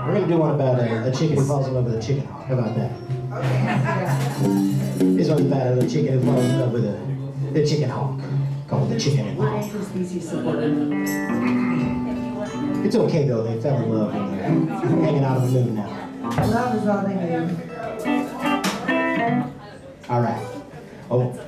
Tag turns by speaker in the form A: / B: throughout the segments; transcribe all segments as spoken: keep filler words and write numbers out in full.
A: We're going to do one about a, a chicken who falls in love with a chicken hawk. How about that?
B: Okay.
A: This one's about a little chicken who falls in love with a, a chicken hawk called the chicken and the hawk. It's okay though, they fell in love and they're hanging out on the moon now.
B: Love is all they need.
A: All right. Oh.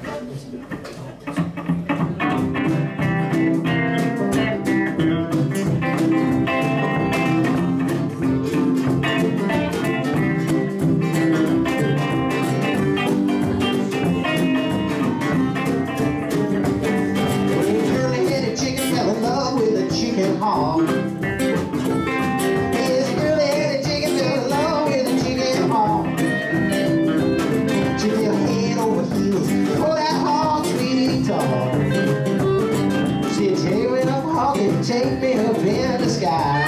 A: Hawk. This curly-headed chicken fell in love with a chicken hawk. She fell head over heels for that hawk, sweetie talk. She said, take me up, hawk, and take me up in the sky.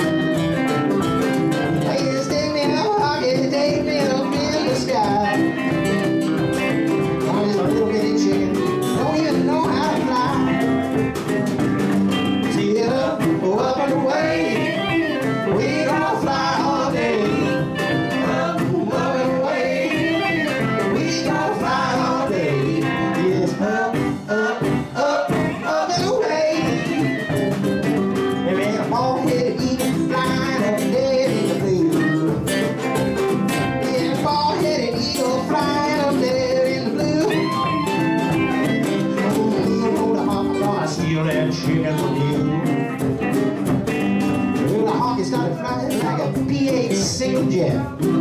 A: Yes, take me up, hawk, and take me up in the sky. I'm just a little bitty chicken, don't even know how to fly. Up and away, we gonna fly all day. Up, up and away, we gonna fly all day. Yes, up, up, up, up and away. There ain't a bald-headed eagle flying up there in the blue. There's a bald-headed eagle flying up there in the blue. Oh, you know the hawk gonna steal that chicken from you. He started flying like a P eight single jet.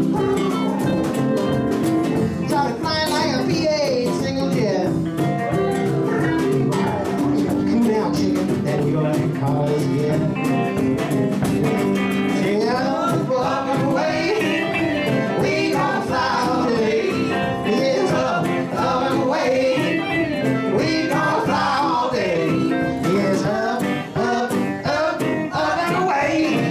A: Started flying like a P eight single jet. Cool down, chicken, that you like cars, yeah. Yeah, up and away, we gonna fly all day. Yes, up, up and away, we gonna fly all day. Yes, up, up, up, up and away.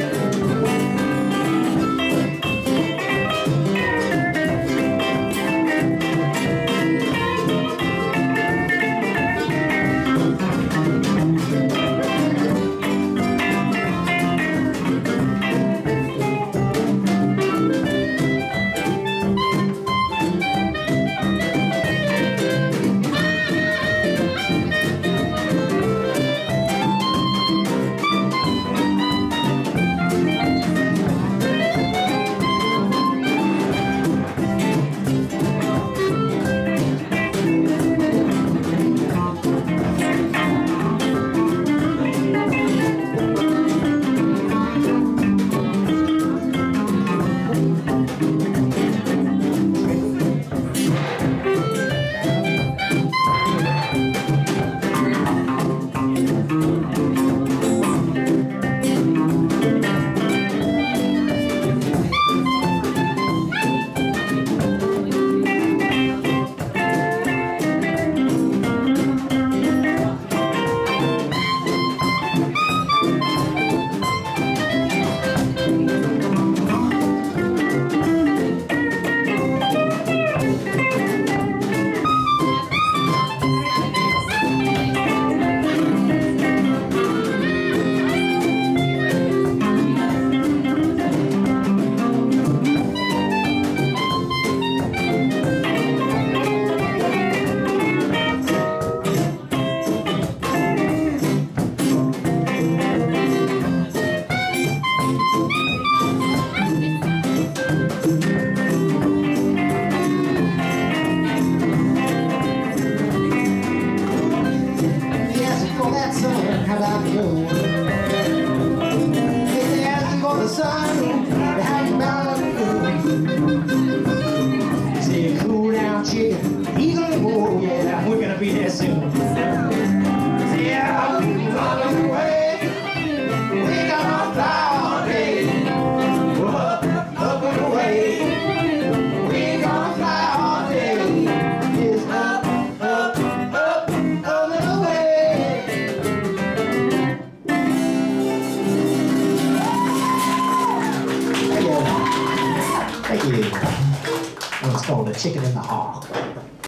A: How about the moon? If they ask you for the sun, how about the moon? Say, cool down, chicken, eagle and bull, yeah, we're gonna be there soon. Say, yeah, up and away, we gonna fly all day. Up, up and away, we gonna fly all day. Yes, up, up, up, up and away. Thank you. Well, it's called The Chicken and the Hawk.